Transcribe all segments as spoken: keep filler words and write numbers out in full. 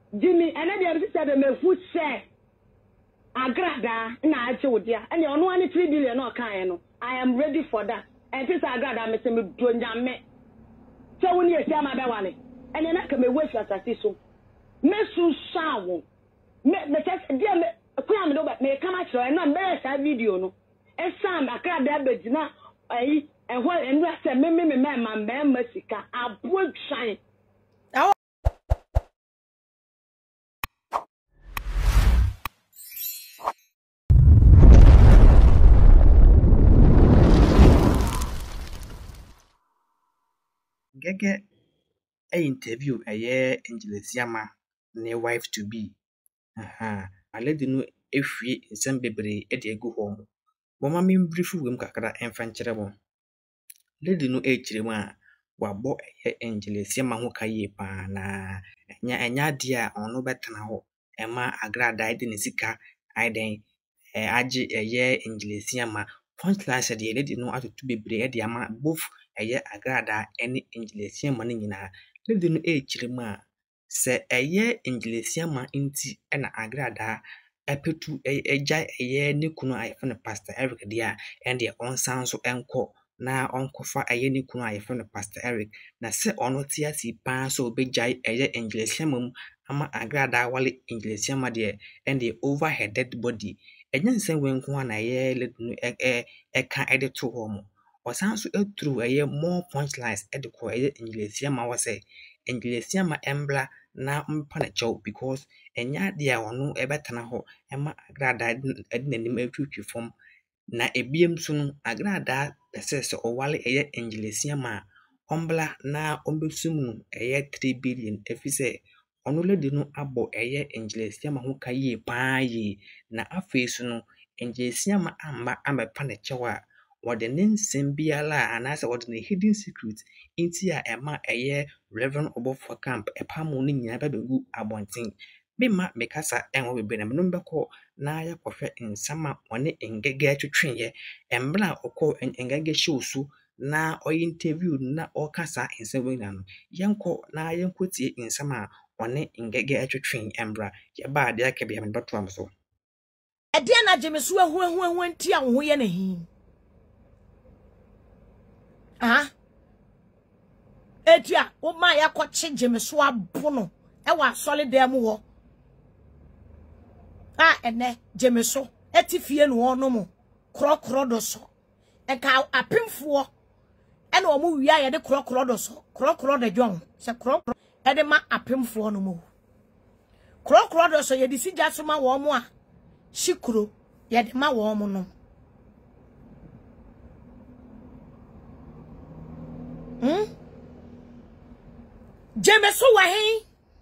Jimmy, and I just said me food share. AGradaa na achodia. And you know any three billion no kind. I am ready for that. And this AGradaa me say me do me. So when you say my be and then I can me wait for that so. Me so shawo. Me me just dia me kwa me do me come at you and na that video no. E sam AGradaa be gina ayi and what and we say me me me me ma me sika abo twan. Ngege a interview a year Asiamah ne wife to be. Aha, I let you know if we in some baby at a go home. Mama mean brief room kakara and fancherable. Let you know a chirima, wa bo a Asiamah who kaye pa na nya anya dia on no better now. Emma AGradaa in Sika, I then a year Asiamah. Point class at the lady know how to be brave the ama both a year AGradaa any Asiamah in a lady no a chirima. Say a year Asiamah inti and AGradaa a petu a jai a year Nikuno I found a pastor Eric dear and their own sound so encore now uncle for a year Nikuno I found a pastor Eric. Na se ono tia si pan so be jai a year Asiamah ama AGradaa wale Asiamah dear and the over her dead body. Enyan sen wen ko na ye let no e e kan edit to home o san so e through e more punchlines edit ko e Asiamah was say Asiamah embla na mpa na chow because enya dia wono e betana ho ema AGradaa edinanim atwitwi form na ebiem so no AGradaa pese se o wale e Asiamah ombla na ombesum no e three billion efise ono ledi no abo eye Asiamah ho kaye paa yi na afesu no Asiamah amba amepa ne chewa wode ne nsem biala anase wode ne hidden secret inti a ema eye Reverend Obofour camp epamo no nyina babegu abonten bema mekasa enwo bebe na mno beko na ya kohwe nsama one Ngege atwetwenye embla okọ Ngege show so na oy interview na okasa nsem na no yenko na yenko tie nsama one Ngege atwetwen embra ye ba de aka bia me beto am so e de na jemeso ahu ahu ahu antia wo ye na hin ah etia o ma ya ko che jemeso abono e wa solid dem wo ah ene jemeso etifie no ono mo krokro do so e ka apemfo e na o mu wi aye de krokro do so krokro de jon se krokro e de ma apemfo no mo krokro do so ye di sija so ma wo mo a shikuro ye de ma wo mo no hm jemeso wa hen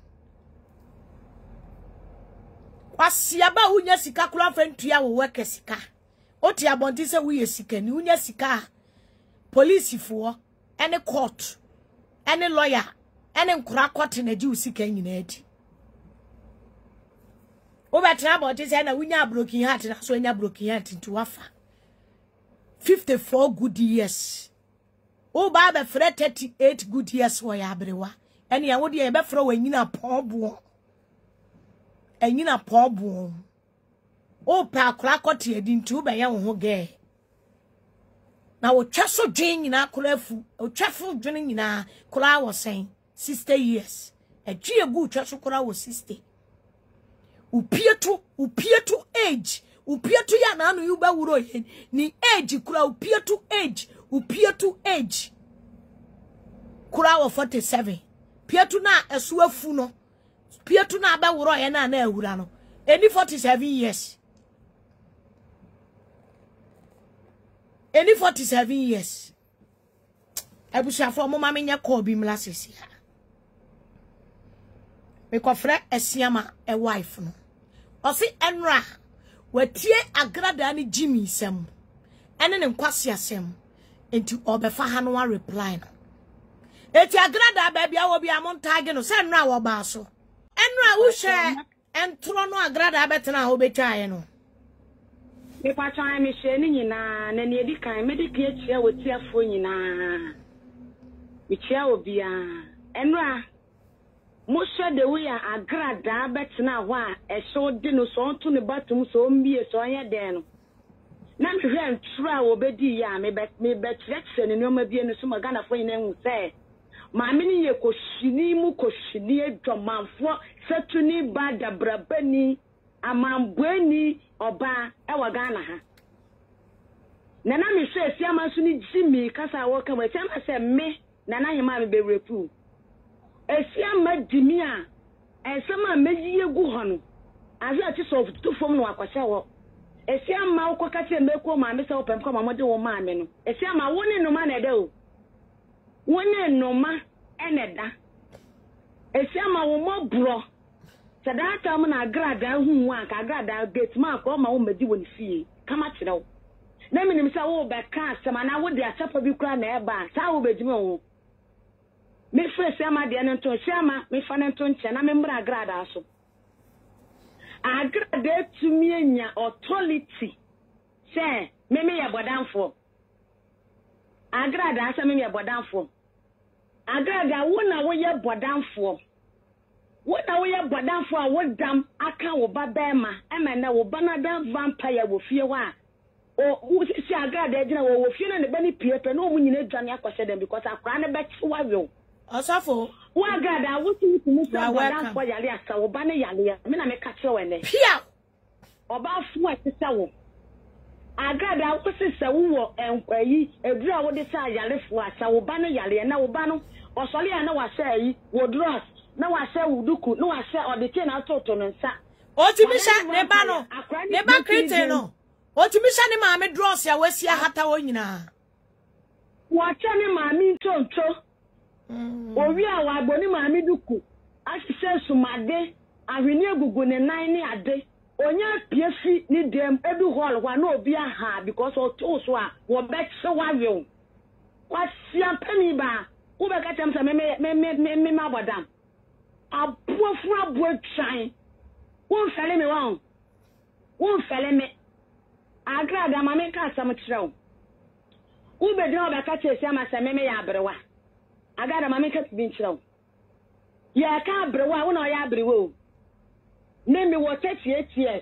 wasiaba unya sika kula fentua wo weke sika oti abonti se wuye sika ni unya sika police fo any court any lawyer any nkura court na ji usika nyina adi obetra abonti se na unya broken heart na so nya broken heart nti wafa fifty-four good years o ba be fre thirty-eight good years wo ya abrewa ene ya wodi e be fre wa nyina ponbo enyina ponbo o pa akura kote edi nti ube ya wo ho ge na wo twaso dwen nyina akura afu o twafo dwen nyina kura wo sen sixty years edwe egu twaso kura wo sixty upietu upietu age upietu ya na anu yuba wuro ye ni age kura upietu age upietu age kura wo forty-seven pietu na esu afu no pietu na aba wuro ye na na ahura no eni forty-seven years eni forty-seven years abusia fo mo ma menye call bi mla sisi ha me ko frɛ Asiamah e wife no o si enra watie AGradaa ni Jimmy sem ene ne nkwase asem enti obefa ha no reply no eti AGradaa ba bia wo bia mon tag no se enra wo ba so enra wo hwe entro no AGradaa betena ho betwae no me kwa twan me hwe ni nyina na ne edi kan me de kia chia wo tiafo nyina me chia wo bia enra Mosha de we a AGradaa betena ho a e so di no so onto ne batum so mbie so anya den no na me hwe ntra obedi ya me bet me betretse ne no ma bie no so magana fo yin hu se ma me ni ye koshini mu koshini edwomanfo satuni ba dabrabani amambweni oba e wagana ha na na me hwe Asiamah so ni jimi kasa wo ka ma Asiamah se me na na hima me berepu Asiamah dimi a ensema meji egu ho no azu ati so to fom no akwase wo Asiamah ukoka che meko ma me se opem ko ma mode wo ma me no Asiamah woni no ma na eda o woni no ma eneda Asiamah wo mo bro sadata mo na AGradaa hu wa ka AGradaa gate ma ko ma wo medi wo ni fie kama kire wo na minim sa wo be ka asema na wo de asapa bi kura na eba sa wo bejime wo me fre Asiamah de no to Asiamah me fa no to nche na me mbra AGradaa so AGradaa tumi enya authority say me me ya bodanfo AGradaa say me me ya bodanfo AGradaa wona wo ye bodanfo wona wo ye bodanfo a wo dam aka wo babema ema na wo banada vampire wo fie wa o wo si AGradaa gina wo wo fie na ne bani piepe na o mu nyina dwane akwose dem because akra ne be twa wo Osafo wa AGradaa wo ti mu sa bodanfo yale asa wo ba ne yale me na me ka kire we ne pia oba fu a tisa wo AGradaa wo si se wo enkwayi edura wo de sa yale fu asa wo ba ne yale na wo ba no osole ya na wa sha yi wo dross na wa sha wuduku na wa sha odike na toto no nsa otimisha ne ba no ne ba krete no otimisha ne ma me dross ya wasi hata wo nyina wa cha ne ma mi ntonto owi a wa gboni ma mi duku asise sumade ahwini egugu ne nan ne ade onya piefi ni dem edu hall wa na obi aha because o to so a wo be che wa we wa sia pani ba wo be ka tem se me me me me ma bodam abuofu abuo twan wo fele me wa wo fele me AGradaa ma me ka sam kirew wo be de oba ka che Asiamah se me me ya abrewa AGradaa ma me ka bi kirew ya ka abrewa wo na ya abrewa me me wo thirty-eight years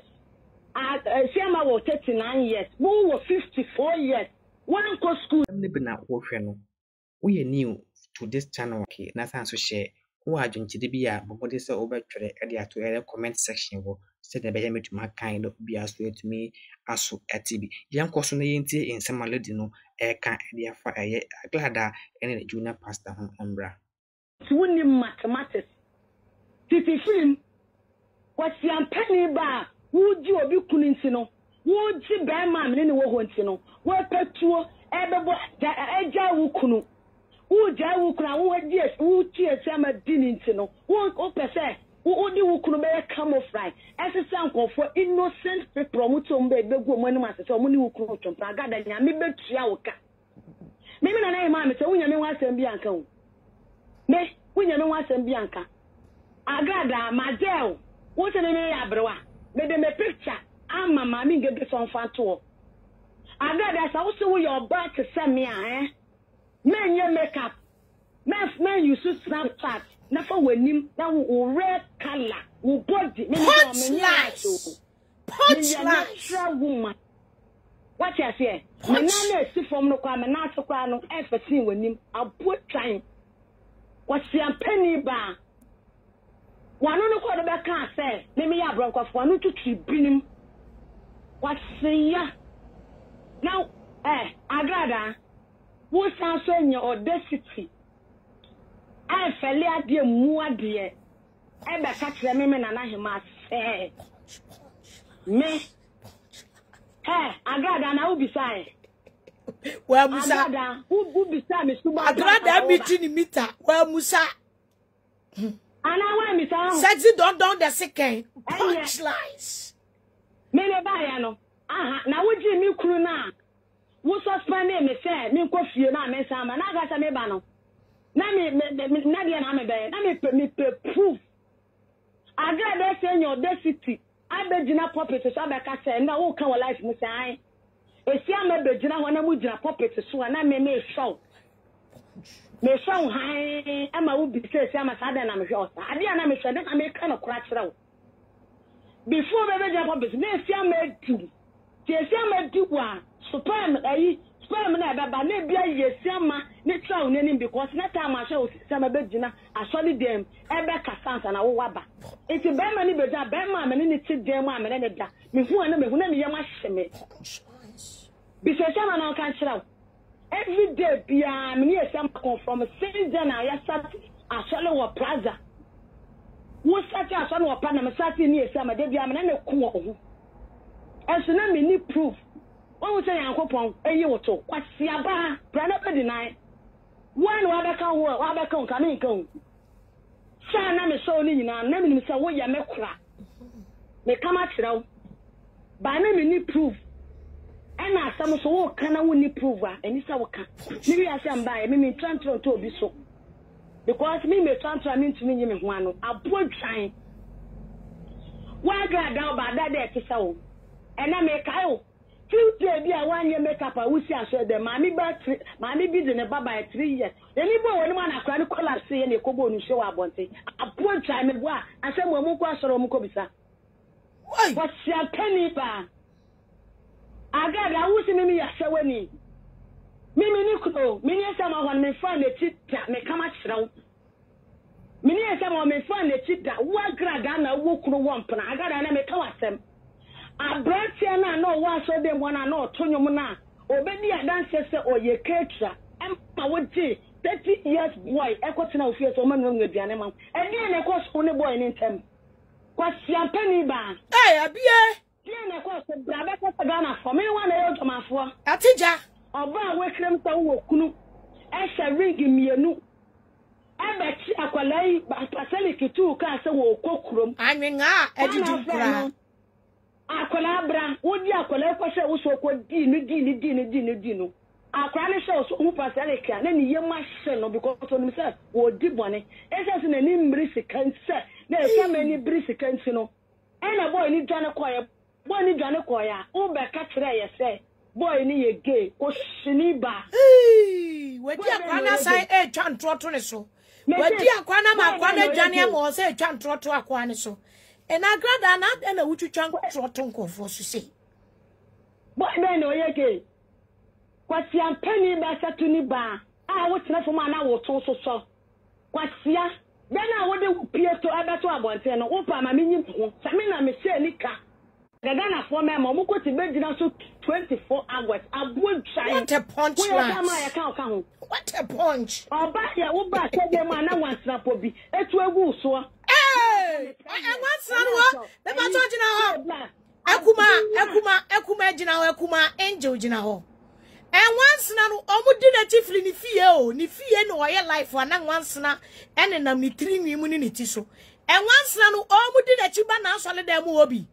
Asiamah wo thirty-nine years wo wo fifty-four years one go school ne bina wo hwe no wo ye new to this channel okay na san so share wo adwonchide bi a bobode se wo betwere e de ato e comment section wo se de be ya metuma kan do bi aso etumi aso atibi yankoso na yentie insemaledi no e kan e de afa eye AGradaa ene the junior pastor ho embra woni mathematics titi film kwasi ampani ba wuji obi kuninti no wuji be ma me ne wo honti no wo petuo ebebo eja wu kunu wuja wu kunu wo di wu ti Asiamah dininti no wo o pese wo di wu kunu be camouflage esesa nkofo innocent people mu to mbe begu mu anim asese mu ni wu kunu to AGradaa nya me betua wo ka me me na na ma me se wunya me wasem bi anka wo me wunya me wasem bi anka AGradaa majel wo se me ya abrewa me de me picture ama ma mi Ngege so nfa to AGradaa sa wo se wo your back se me a eh men ye makeup men men use Snapchat na for wanim na wo red color wo body me no me nya so punchline woman what you say me na na si form no kwa me na so kwa no e fa sin wanim abo twan what si ampani ba wano no kwa do be kan say me me ya bronkofo wano tutu binim what say ya now eh AGradaa wo san so nya audacity ai fele ade mu ade e be ka kire me me na na hema se me eh AGradaa na ubisai wa musa AGradaa ubisa me suba AGradaa miti ni mita wa musa ana wa mi sa sexy don don the second punchlines me ne ba ya no aha na wo ji mi kuru na wo suspend me say me ko fie na me sa ma na ga sa me ba no na me na dia na me be na me me proof AGradaa say your audacity abegina puppet so abeka say na wo kan wo life mu say Asiamah begina ho na mu gina puppet so na me me show me so high ama wo bi say say ama sada na me hwe osa ade na me hwe de na me ka no kora kire wo before be be jump business na sia ma du ti sia ma du wa spam ayi spam na be ba na bia ye sia ma ne traw nani because na time a hwe sia ma be gina asoli dem e be kasansa na wo waba enti be ma ni be ja be ma me ni ti dem a me ne da me hu na me hu na me yema hye me bi say sia ma na kan kire wo every day bia me ni sia ma come from since then I start asoli wo plaza wo sati aso na opa na me sati ni esi amade bia me na ne ku ohu enso na me ni proof wo say yankopon eyi wo to kwasi aba bra na be deny one wa be kan wo wa be kan ka me kan sa na me so ni nyina na me ni say wo ya me kura me kama kirawo ba na me ni proof ena asam so wo kana wo ni proof a eni sa wo ka ni wi asem ba e me me trantro to obi so because me me transfer me to me me ho ano abo twan wa AGradaa ba da de tisa wo ena me kai wo tuesday bi a wanye makeup a wusi aso de ma mi ba ma mi bi de ne baba e three years eni bo woni ma na kra ni collapse ye ne kobo nu hwe wa bonte abo twan me bo a asem wo mu ko asoro mu ko bisa why what sia penny ba AGradaa wusi me mi ya sewani Mimi ni kuno, mimi esama hon me fa na tita me kama kirawo. Mimi esama me fa na tita wa AGradaa na wo kuno wo mpna AGradaa na me ka wasem. Abratia na no wa so dem na na otonwom na obedi adanse se oye ketra empa wo ji thirty years boy ekotena ofie so manu nwaduane ma. Edi na ko so ne boy ni ntem. Kwa siampani ba. Eh abie. Di na ko so bra be ko Ghana for me wa na yo tomafo. Atija. Oba we krem ta wo kunu e sha ring mienu e ba chi akwalai ba pasali kitu ka se wo kokurom anwenga edidi kura akwala bra wo di akwala ko se wo so ko di ni di ni di ni di ni di no akwala ne se so hu pasali ka na ni yema hye no because to ni se wo di bone e se se na ni mbri sikan se na e se ma ni mbri sikan si no e na boy ni dwane koya boy ni dwane koya wo be ka kire ye se boy ni ye gay ko shiniba eh wedi akwana sai e twa ntroto ne so wedi akwana ma akwana dwane am o sai twa ntroto akwana so e na AGradaa na na wutwutwa ntroto nkofo so sei boy be no ye gay kwasi ampani ba satuni ba a wo tena fo ma na wo to so so kwasia de na wo de pieto abeto abonte no wo pa ma menyi ho sami na me se nika Ghana for me mo ko ti be gina so twenty-four hours abo try what a punch man what a punch oba ya wo ba se dem na wansra po bi etu egu so eh e wansra no be ba to gina ho akuma akuma akuma gina ho akuma angel gina ho e wansra no omudi na tifli ni fie o ni fie no oye life ana wansra ene nam ni tiri nwi mu ni ni ti so e wansra no omudi na chiba na asole dem obi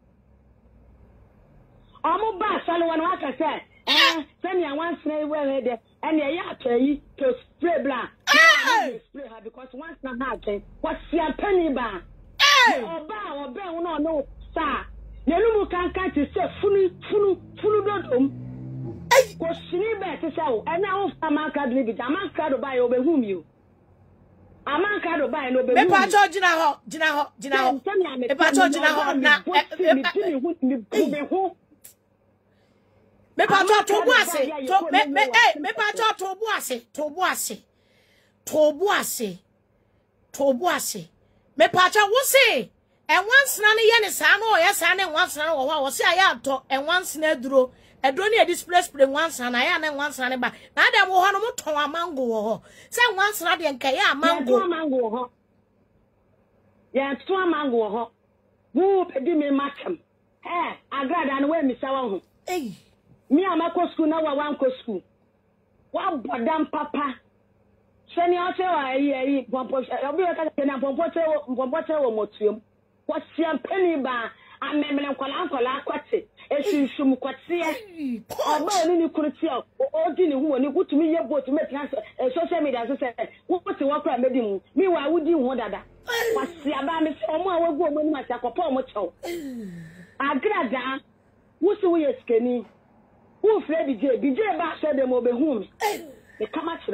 Omo ba sale wan wa ka se eh se ni anwan spray we we de and e ya ayi to spray bla spray her because once na ha ten what sia penny ba eh oba oba won no sa ne lu mu kan kan ti se funu funu funu dodom eh ko sini ba ti se o e na o fa man card ni bi man card ba yo be hu mi o aman card ba no be hu me pa cho gina ho gina ho gina ho me pa cho gina ho na me hu Me pa to to buase to me me eh me pa to to buase to buase to buase to buase me pa cha wo se e once na ne ye ne sa no ye sa ne once na wo wo se aya to e once na duro e duro ne display spray once na ya na once na ne ba na dem wo ho no mo ton amango wo ho se once na de nka ya amango amango wo ho ya to amango wo ho wo pedi me matem eh AGradaa no we mi sa wo ho eh me amako school na wa wan ko school wa bodam papa seni o se wa yi yi pompo obi ka se na pompo se pompo se wo motuom wa siam penny ba amemele nkola nkola akwate esunshum kwate oba ni ni kurti o odi ni hu ni gutumi ye boat metia social media so se wo ti wo kra medimu mi wa wudi hu dada wa siaba me se omo awagu omo ni ma tia kopo omo chew AGradaa wo se wo yeskeni Who Freddy J? B J ba so dem obehu me. E kama kira wo.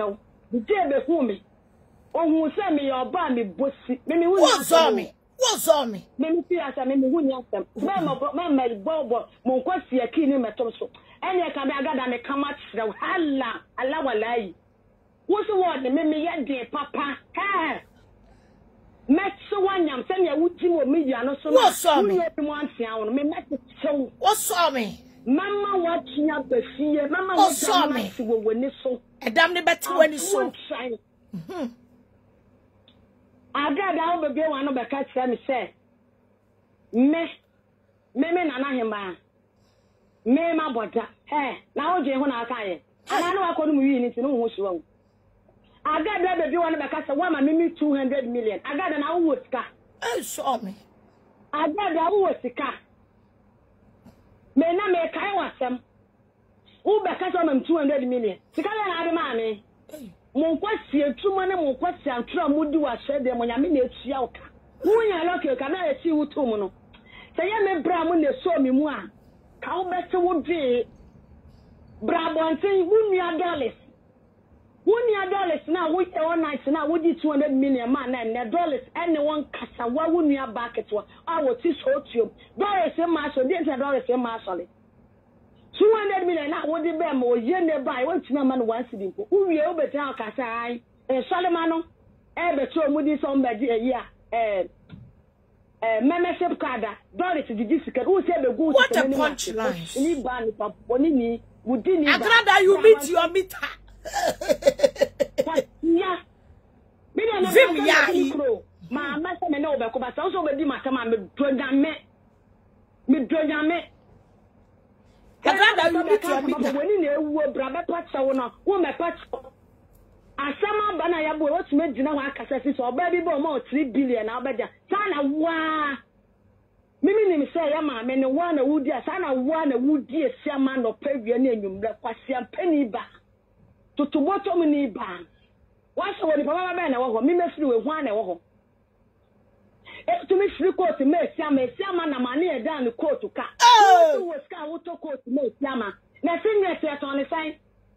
The day before me. Oh, who sent me your bammy bossy. Mimi, who saw me? What saw me? Mimi, I said, Mimi, who knew them? Mamma, Mamma, Bobo, Monquasi, a keen in my torso. And I can gather and come out. Halla, allow a lie. What's the word? Mimi, dear papa. Ha! Met so one young, send your wood to media, no so. What saw me? One sound, me met it so. What saw me? Mama watching up the fear. Mama what saw me when you saw. A damn the better when you saw. I got out the girl one of the cats and said, Me, me, me, Nana, him, man. Me, my butter. Hey, now, Jay, when I can. And I know I couldn't win it, no who's wrong. I got that baby one of the cats, a woman, maybe two hundred million. I got an hour's car. Oh, saw me. I got the hour's car. Me, not make I was some. Who back us on two hundred million. To come out of money. Mon question, two money, mon question, Trump would do a shed them when I mean it's yoke. Who are lucky, can I see you two mono? Say, I may brown when they saw me one. How better would be Bravo and saying, who near dollars? Who near dollars now? We all night now, would you two hundred million man and their dollars? Anyone cassa, why wouldn't you back at what? I will teach you. Dollars a marshal, there's a dollars a marshal. Two hundred million now would be more yen by one man once a day. Who will over town Casai, a Solomano, ever show Moody somebody a year, eh, eh, membership card, dollars to the district, who said the good. What a punchline! Any band for Bonini would didn't. AGradaa, you meet your meter. Yeah, Vim Yahi. My master may know about, but also with my command, me, me, me. AGradaa, you meet your meter. When you know, brother, patch, I wanna, woman, patch. Asiamah, Banaya, what's made you know, I can say, so baby, more three billion, I'll bet you. Sana, wah. Mimi say, Yama, men, one a wood, yes, and I want a wood, dear Asiamah, or Peruvian, you black, Pasian penny back. To to bottom in the ban. What's the one if I man or me mess with one or to me, three quarters to make Yama, Asiamah, and money down the court to cut. Oh, was car to court to make Yama. Nothing that's yet on the sign.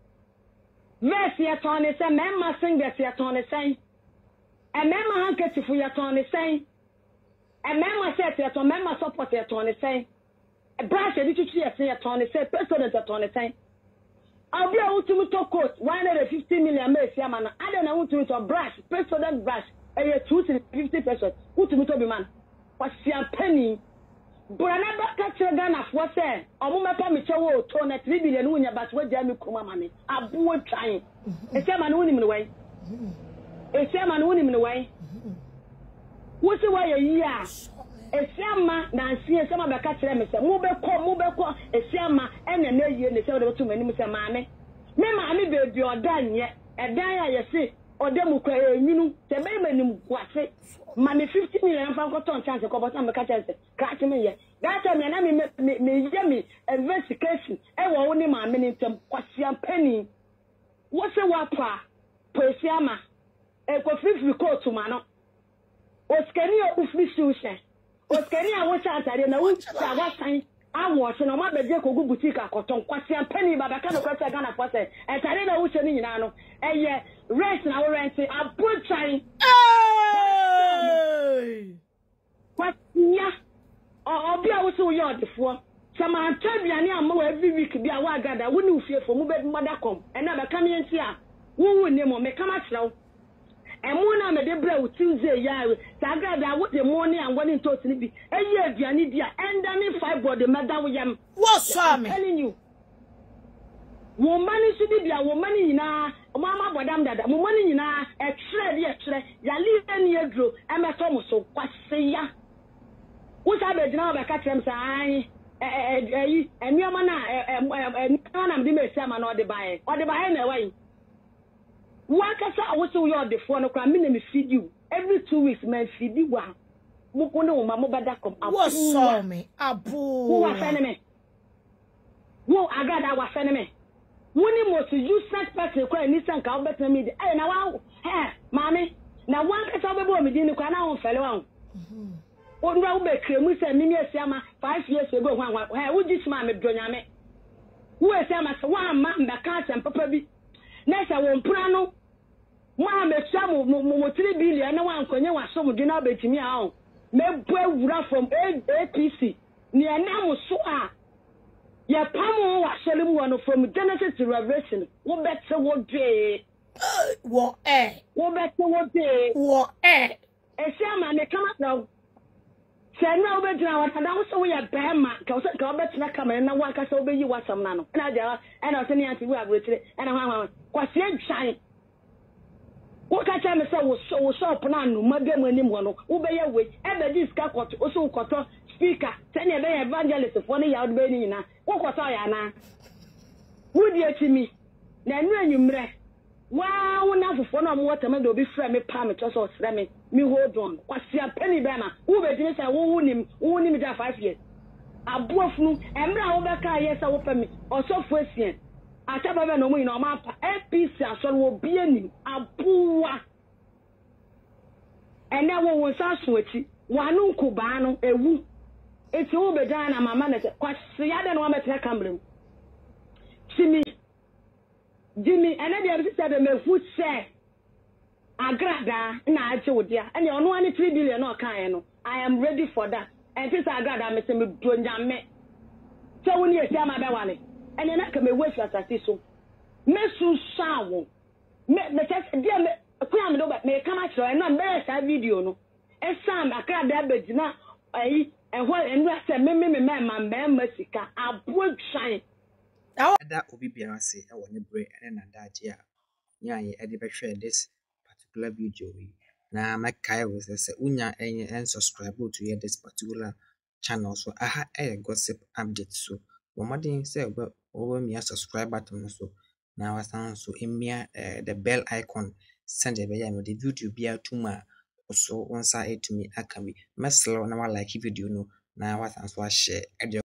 Verse yet on the same, Mamma sing that's yet on the same. And Mamma handkerchief for yet on the same. And Mamma said yet on Mamma support yet on the same. A branch of literature yet on the same, president yet on the same. I'll be able to talk court one hundred fifty million Asiamah. I don't know who to a brush, president brush, and you're two fifty percent. Who to be man? What's your penny? But I never catch a gun of what's there. A woman pay me to turn at three billion when you're about what Jamie Kuma money. I'm bored trying. A chairman won him in the way. A chairman won him in the way. What's the way a year? Asiamah, Nancy, and some of the catch them say, move back, move back, Asiamah, and a year in the show of two many, Mister Mammy. Me, mammy, baby, you're done yet. A die, you see, or them will you know, the baby, what say, money fifty million from Cotton chance of Cobatan, the catcher, catch me yet. That time, and I mean, me, yummy, investigation, and only my minute, what's your penny? What's a wapa? Asiamah, a coffee record to Mano. Oscania of Missution. Oscania was out there, and I won't say what time I was, and I'm not the Jacob boutique, a cotton, question penny, but I can't cross a gun of water, and I don't know what's in Nano, and yet, rest now, rent, I put trying. What, yeah, or be also your before. Some are telling me, I know every week be a wagada, I wouldn't fear for moving mother come, and never come in here. Who would name or make come out now? And one of the bread with Tuesday, yeah, AGradaa with the money and one in totally be a year, Dianidia, and then if I brought the madam with them. What's I'm telling you? Woman should be a woman in a mamma, madam, that woman in a shred, yes, ya leave any year drew, and my Thomas so what say ya? What I bet now, I catch them say, and your man, and one of the Asiamah or the buyer, or the buyer away. One can say, I was so your the phone, I mean, feed you. Every two weeks, man, feed you one. Mukono, Mamma Badacom. What saw me? Abu. Who was enemy? Who AGradaa was enemy? When you must use such person, cry, Nissan, I'll bet me. Hey, now, hey, mammy. Now, one can tell me what we didn't come out, fellow. What will be cream? Said Mimi Asiamah five years ago. Why would this man be doing? Who is Asiamah? One man, the cats and papa be. Next, I won't prano. Mo me sha mo mo three billion na wan konye wa so mo di na betimi a o. Me bo awura from A P C. Ni enam so a ye pamo wa sele mu no from Genesis to Revelation. Wo betse wo de wo eh wo betse wo de wo eh Asiamah me kama na Sena obedina wa tada wo so wo ye bema ka wo ka obetina kama na wa ka so obeyi wasam na no na ja e na so ne anti bu abrotire e na hwan hwan kwase adwan wo ka cha me se wo so wo shop na no magam anim wo no wo be ye we e be dis ka koto wo so koto speaker sene be evangelist for ne ya wo be ni nyina wo koto ya na wo di atimi na enu anwumre wa wo na fofo na mo wotama de obi fra me pa me to so sre me me hold on kwase apani be na wo be di say wo wonim wo wonim da five years Obofo emra wo be ka yes wo pa me osofo asien ataba be no mo ina o ma pa A P C asoro wo bi anim abuwa ene wo wo saso achi wanu nkuba no ewu eti wo be dan na mama na kwase ya de no metre kambrem chimi Jimmy ene de be say be mefu say AGradaa na ache wodia ene ono ani three billion no kan no I am ready for that and this AGradaa me say me do nyame so woni Asiamah be wane ene na ka me waste asase so me su sawo me me say dia me kwa me do me kama chiro eno me say video no e sam AGradaa be gina ayi ehwo enu say me me me me ma me sika abo twan Ada obi biara se e wo ne bre ene na daje a nya ye e de be hwe this particular video we na makai was say unya en en subscribe to hear this particular channel so aha e gossip update so wo modern say wo me subscribe button so na wasan so emia the bell icon send e be ya me the video bia tuma so onsa e to me akami meslo na wa like video no na wasan so a share